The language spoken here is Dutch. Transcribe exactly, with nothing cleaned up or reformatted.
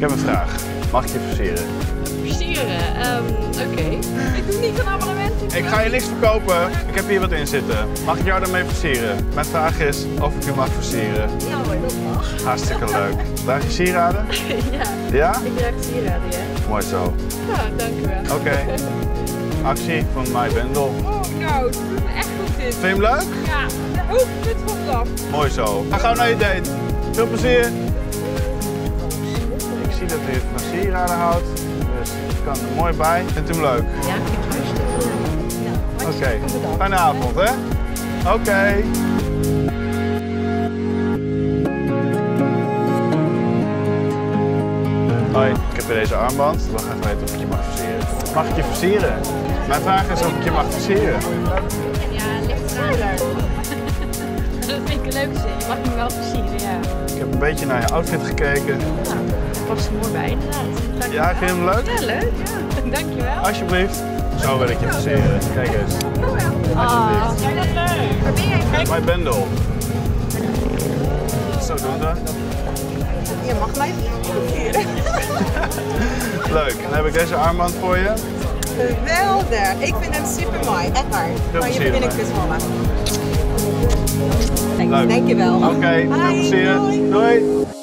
heb een vraag. Mag ik je versieren? Versieren? Um, Oké. Okay. Ik doe niet een abonnement. Ik ga je niks verkopen. Ik heb hier wat in zitten. Mag ik jou daarmee versieren? Mijn vraag is of ik u mag versieren. Ja hoor, dat mag. Hartstikke leuk. Draag je sieraden? Ja. Ja? Ik draag sieraden, ja. Mooi zo. Ja, dank u wel. Oké. Okay. Actie van My Bendel. Oh, nou, het doet me echt goed dit. Vind je hem leuk? Ja, de hoofdpunt van de dag. Mooi zo. Ga gauw naar je date. Veel plezier. Ik zie dat u van sieraden houdt, dus ik kan er mooi bij. Vindt u hem leuk? Ja, ik vind het hartstikke leuk. Nou, Oké. Okay. bedankt. Fijne avond, hè? Oké. Okay. Hoi, ik heb weer deze armband. Ik wil graag weten of ik je mag versieren. Mag ik je versieren? Mijn vraag is of ik je mag versieren. Ja, ligt eraan. Dat vind ik een leuke zin. Je mag me wel versieren, ja. Ik heb een beetje naar je outfit gekeken. Nou, dat past er mooi bij inderdaad. Ja, vind je hem leuk? Ja, leuk. Ja. Dankjewel. Alsjeblieft. Zo wil ik je versieren. Kijk eens. Alsjeblieft. Oh, dat leuk. Waar ben jij? Kijk. My Bendel. Zodoende. Je mag mij versieren. Leuk. Dan heb ik deze armband voor je. Geweldig. Ik vind hem super mooi. Echt waar. Maar je bent een kusmama. Leuk. Dankjewel. Oké, veel plezier. Doei.